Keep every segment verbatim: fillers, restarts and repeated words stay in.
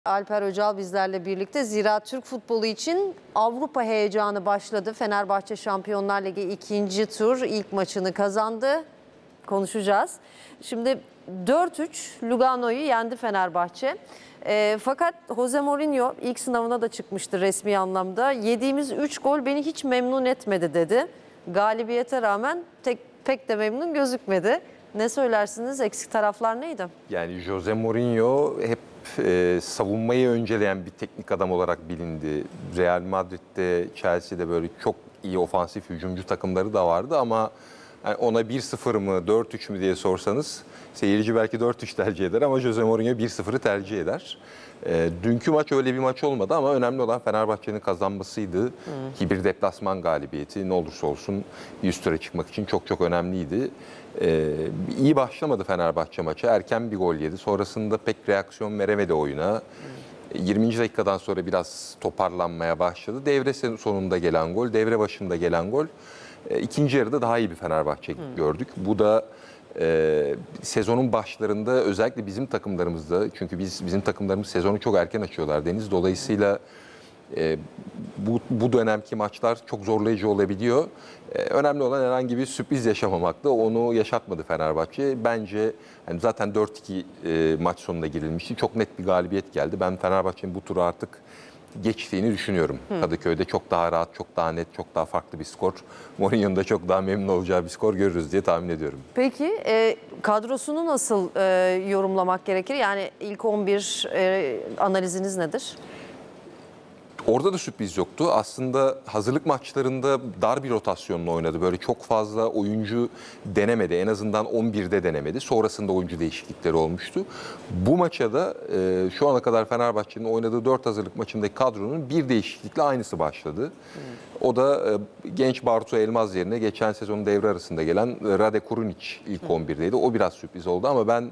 Alper Öcal bizlerle birlikte. Zira Türk futbolu için Avrupa heyecanı başladı. Fenerbahçe Şampiyonlar Ligi ikinci tur ilk maçını kazandı. Konuşacağız. Şimdi dört üç Lugano'yu yendi Fenerbahçe. E, fakat Jose Mourinho ilk sınavına da çıkmıştı resmi anlamda. Yediğimiz üç gol beni hiç memnun etmedi dedi. Galibiyete rağmen tek, pek de memnun gözükmedi. Ne söylersiniz? Eksik taraflar neydi? Yani Jose Mourinho hep e, savunmayı önceleyen bir teknik adam olarak bilindi. Real Madrid'de, Chelsea'de böyle çok iyi ofansif hücumcu takımları da vardı ama yani ona bir sıfır mı dört üç mü diye sorsanız seyirci belki dört üç tercih eder ama Jose Mourinho bir sıfırı tercih eder. E, dünkü maç öyle bir maç olmadı ama önemli olan Fenerbahçe'nin kazanmasıydı. Hmm. Ki bir deplasman galibiyeti ne olursa olsun bir üst tura çıkmak için çok çok önemliydi. Ee, iyi başlamadı Fenerbahçe maça. Erken bir gol yedi. Sonrasında pek reaksiyon veremedi oyuna. Hmm. yirminci dakikadan sonra biraz toparlanmaya başladı. Devre sonunda gelen gol, devre başında gelen gol. E, ikinci yarıda daha iyi bir Fenerbahçe hmm. gördük. Bu da e, sezonun başlarında özellikle bizim takımlarımızda, çünkü biz bizim takımlarımız sezonu çok erken açıyorlar Deniz. Dolayısıyla E, bu, bu dönemki maçlar çok zorlayıcı olabiliyor. E, önemli olan herhangi bir sürpriz yaşamamakta. Onu yaşatmadı Fenerbahçe. Bence yani zaten dört iki e, maç sonunda girilmişti. Çok net bir galibiyet geldi. Ben Fenerbahçe'nin bu turu artık geçtiğini düşünüyorum. Hı. Kadıköy'de çok daha rahat, çok daha net, çok daha farklı bir skor. Mourinho'nun da çok daha memnun olacağı bir skor görürüz diye tahmin ediyorum. Peki e, kadrosunu nasıl e, yorumlamak gerekir? Yani ilk on bir e, analiziniz nedir? Orada da sürpriz yoktu. Aslında hazırlık maçlarında dar bir rotasyonla oynadı. Böyle çok fazla oyuncu denemedi. En azından on birde denemedi. Sonrasında oyuncu değişiklikleri olmuştu. Bu maça da e, şu ana kadar Fenerbahçe'nin oynadığı dört hazırlık maçındaki kadronun bir değişiklikle aynısı başladı. Hmm. O da e, genç Bartu Elmaz yerine geçen sezonun devre arasında gelen Rade Kurunic ilk hmm. on birdeydi. O biraz sürpriz oldu ama ben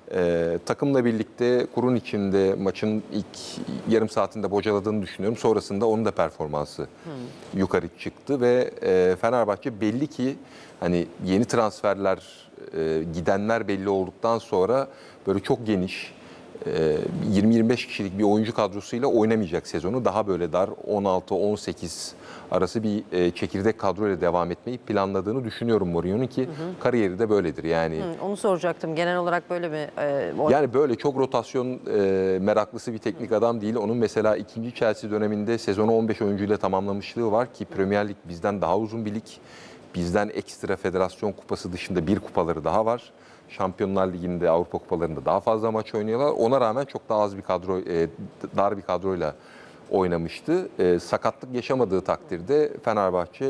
Ee, takımla birlikte kurun içinde maçın ilk yarım saatinde bocaladığını düşünüyorum. Sonrasında onun da performansı hmm. yukarı çıktı ve e, Fenerbahçe belli ki hani yeni transferler, e, gidenler belli olduktan sonra böyle çok geniş e, yirmi yirmi beş kişilik bir oyuncu kadrosuyla oynamayacak sezonu. Daha böyle dar on altı on sekiz arası bir e, çekirdek kadroyla devam etmeyi planladığını düşünüyorum Mourinho'nun ki hı hı. kariyeri de böyledir yani. Hı, onu soracaktım. Genel olarak böyle mi? E, yani böyle çok rotasyon e, meraklısı bir teknik hı. adam değil. Onun mesela ikinci Chelsea döneminde sezonu on beş oyuncuyla tamamlamışlığı var ki Premier Lig bizden daha uzun bir lig. Bizden ekstra federasyon kupası dışında bir kupaları daha var. Şampiyonlar Ligi'nde, Avrupa kupalarında daha fazla maç oynuyorlar. Ona rağmen çok daha az bir kadro, e, dar bir kadroyla oynamıştı. E, sakatlık yaşamadığı takdirde Fenerbahçe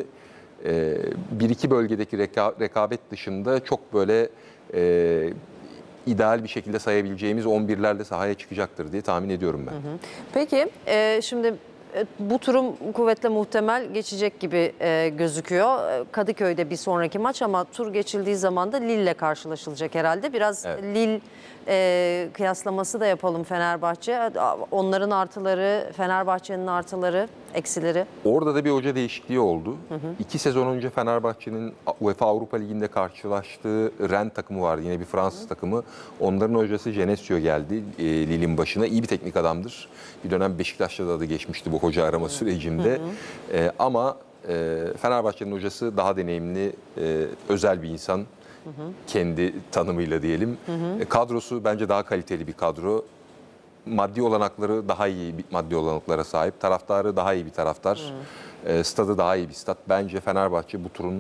e, bir iki bölgedeki reka, rekabet dışında çok böyle e, ideal bir şekilde sayabileceğimiz on birlerle sahaya çıkacaktır diye tahmin ediyorum ben. Hı hı. Peki e, şimdi bu turum kuvvetle muhtemel geçecek gibi e, gözüküyor. Kadıköy'de bir sonraki maç ama tur geçildiği zaman da Lille'le karşılaşılacak herhalde. Biraz evet. Lille e, kıyaslaması da yapalım Fenerbahçe. Onların artıları, Fenerbahçe'nin artıları, eksileri. Orada da bir hoca değişikliği oldu. Hı hı. İki sezon önce Fenerbahçe'nin UEFA Avrupa Ligi'nde karşılaştığı Rennes takımı vardı. Yine bir Fransız hı. takımı. Onların hocası Genesio geldi e, Lille'in başına. İyi bir teknik adamdır. Bir dönem Beşiktaş'ta da adı geçmişti bu hoca arama hı. sürecinde. Hı hı. E, ama e, Fenerbahçe'nin hocası daha deneyimli, e, özel bir insan. Hı hı. Kendi tanımıyla diyelim. Hı hı. E, kadrosu bence daha kaliteli bir kadro. Maddi olanakları daha iyi maddi olanaklara sahip. Taraftarı daha iyi bir taraftar. Hmm. E, stadı daha iyi bir stat. Bence Fenerbahçe bu turun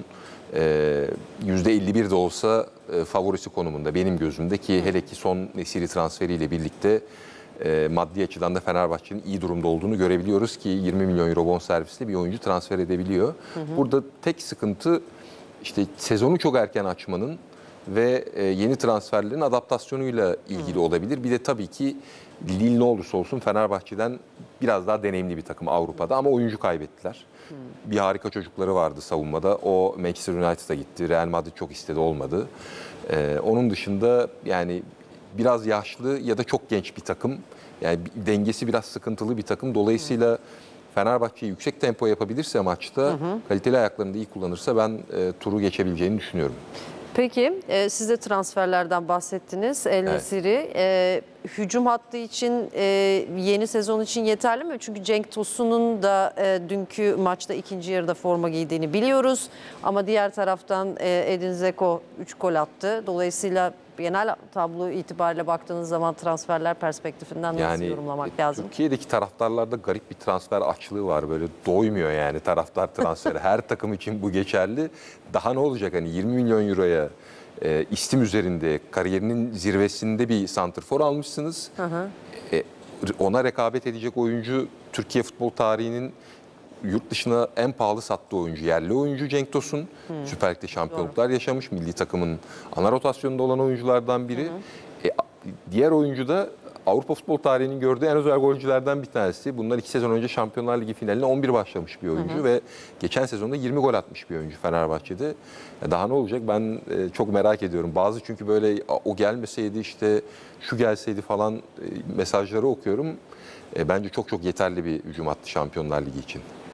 e, yüzde elli bir de olsa e, favorisi konumunda benim gözümde ki hmm. hele ki son Nesiri transferiyle birlikte e, maddi açıdan da Fenerbahçe'nin iyi durumda olduğunu görebiliyoruz ki yirmi milyon euro bonservisli bir oyuncu transfer edebiliyor. Hmm. Burada tek sıkıntı işte sezonu çok erken açmanın ve e, yeni transferlerin adaptasyonuyla ilgili hmm. olabilir. Bir de tabii ki Lille ne olursa olsun Fenerbahçe'den biraz daha deneyimli bir takım Avrupa'da ama oyuncu kaybettiler. Hmm. Bir harika çocukları vardı savunmada. O Manchester United'a gitti. Real Madrid çok istedi, olmadı. Ee, onun dışında yani biraz yaşlı ya da çok genç bir takım. Yani dengesi biraz sıkıntılı bir takım. Dolayısıyla hmm. Fenerbahçe yüksek tempo yapabilirse maçta, hı hı. kaliteli ayaklarını da iyi kullanırsa ben e, turu geçebileceğini düşünüyorum. Peki e, siz de transferlerden bahsettiniz. El Nesiri e, hücum hattı için e, yeni sezon için yeterli mi? Çünkü Cenk Tosun'un da e, dünkü maçta ikinci yarıda forma giydiğini biliyoruz. Ama diğer taraftan e, Edin Dzeko üç gol attı. Dolayısıyla genel tablo itibariyle baktığınız zaman transferler perspektifinden nasıl Yani yorumlamak e, lazım? Türkiye'deki taraftarlarda garip bir transfer açlığı var. Böyle doymuyor yani taraftar transferi. Her takım için bu geçerli. Daha ne olacak hani yirmi milyon euroya e, istim üzerinde kariyerinin zirvesinde bir santrfor almışsınız. Hı hı. E, ona rekabet edecek oyuncu Türkiye futbol tarihinin yurt dışına en pahalı sattığı oyuncu, yerli oyuncu Cenk Tosun. Hmm. Süper Lig'de şampiyonluklar yaşamış. Milli takımın ana rotasyonunda olan oyunculardan biri. Hı hı. E, diğer oyuncu da Avrupa futbol tarihinin gördüğü en özel golcülerden bir tanesi. Bundan iki sezon önce Şampiyonlar Ligi finaline on bir başlamış bir oyuncu. Hı hı. Ve geçen sezonda yirmi gol atmış bir oyuncu Fenerbahçe'de. Daha ne olacak ben çok merak ediyorum. Bazı çünkü böyle o gelmeseydi işte şu gelseydi falan mesajları okuyorum. Bence çok çok yeterli bir hücum hattı Şampiyonlar Ligi için.